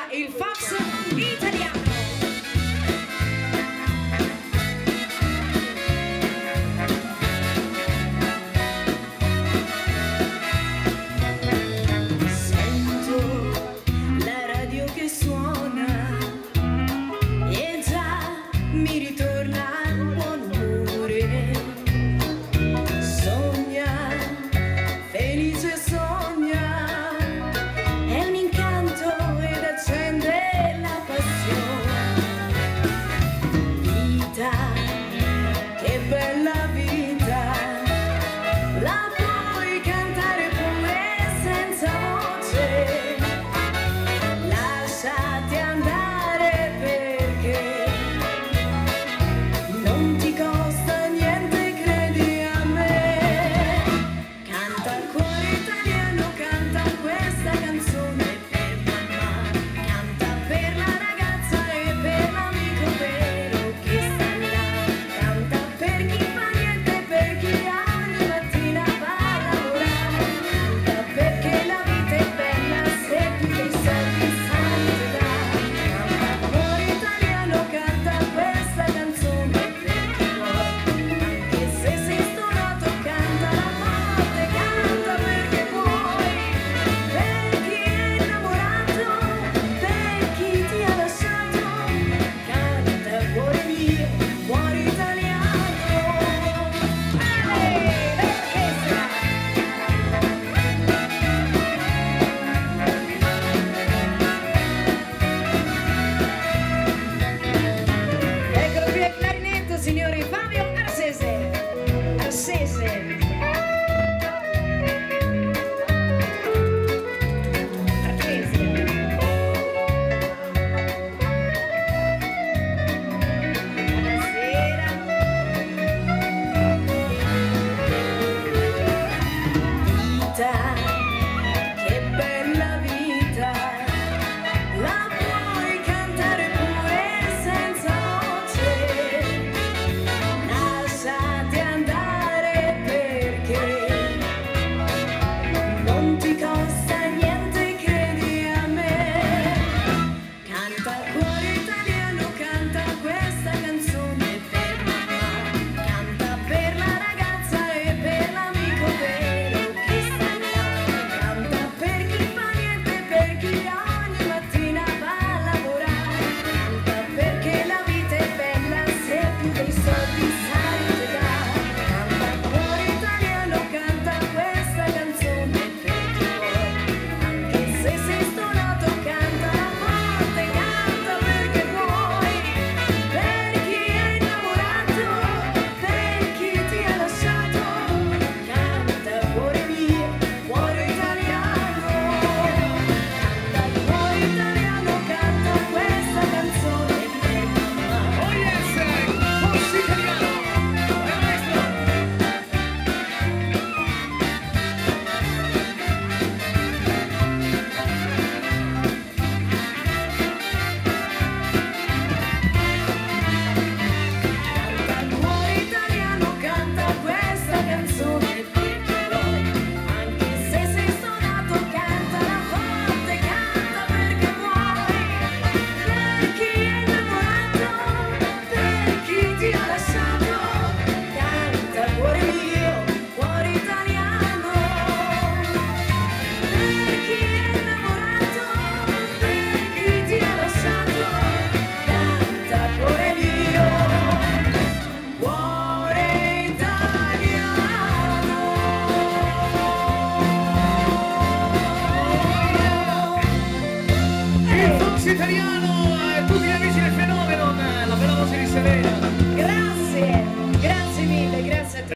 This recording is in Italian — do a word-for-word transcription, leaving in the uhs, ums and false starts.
Stasera il Fox italiano. Mi ritorna il buon umore, sogna, felice sogna, è un incanto ed accende la passione. Vita, che bella vita, la puoi cantare pure senza voce, lasciati andare perché non ti costa niente, credi a me. Canta il cuore italiano, canta questa canzone per mamma, canta per la ragazza e per l'amico vero che sta là, canta per chi fa niente, per chi ogni mattina va a lavorare, canta perché la vita è bella se tu dei soldi sai te dà. Canta il cuore italiano, canta questa canzone. Signori Fabio Arsese, Arsese. Che bella vita, la puoi cantare pure senza voce, lasciati andare perché non ti costa niente, credi a me. Canta il cuore italiano, canta questa canzone per mamma, canta per la ragazza e per l'amico vero. Italiano e tutti gli amici del fenomeno, la bella voce di Serena.